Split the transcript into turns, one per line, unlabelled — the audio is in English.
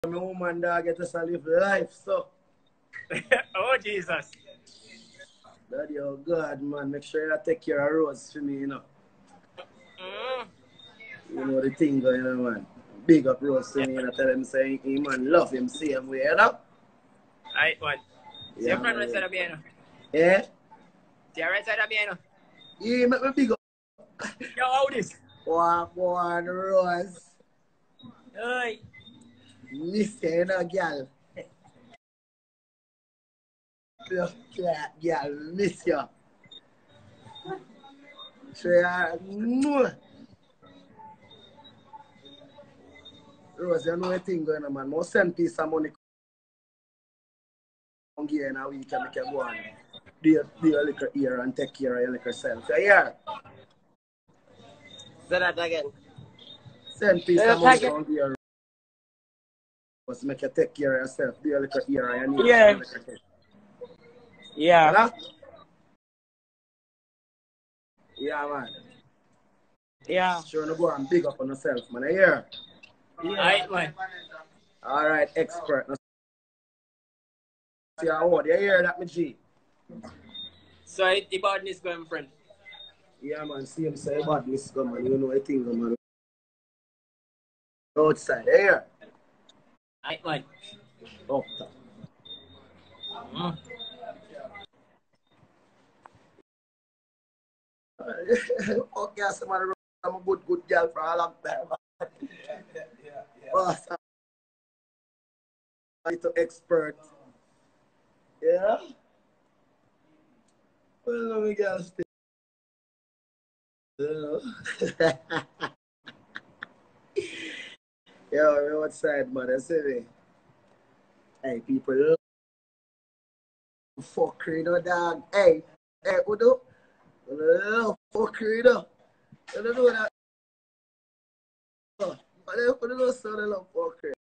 My woman dog get us to live life, so.
Oh, Jesus.
Daddy, oh God, man, make sure you take care of Rose for me, you know.
Mm.
You know the thing going on, man. Big up Rose to me, and I tell him, say, he man, love him same way, you know?
Right, one. See
Yeah,
your friend
man.
right side of me, you know.
Yeah?
See your right side of me, you know.
Yeah, make me big up.
Yo, how this?
Walk on, Rose.
Hey.
Miss you, you know, girl. Love that, girl. Miss you. So, yeah, Rose, you know the thing going on, man. Most send piece of money come here in a week and make you go on. Do your little ear and take care of your little self. You hear?
Say that again.
Send piece of money come here. Rose, make you take care of yourself. Do your little ear and your
Yeah.
nails.
Yeah.
Huh? Yeah, man.
Yeah.
Sure, no go and big up on yourself, man. You hear?
Right, one.
All right, expert. Now, see how old. You hear that, my G?
So, the badness going, friend.
Yeah, man. See him say badness go, man. You know, I think, man. Outside. You hear?
Right, one.
Up top.
Mm.
Okay, so man, I'm a good girl for a long time. Oh, so I'm to expert. Yeah? Well, let me get still. Yo, you're outside, man. I see me. Hey, people, fuckery, you know, dog. Hey, Udo. Fuckery, you know. You don't know that. What do you say, fuckery?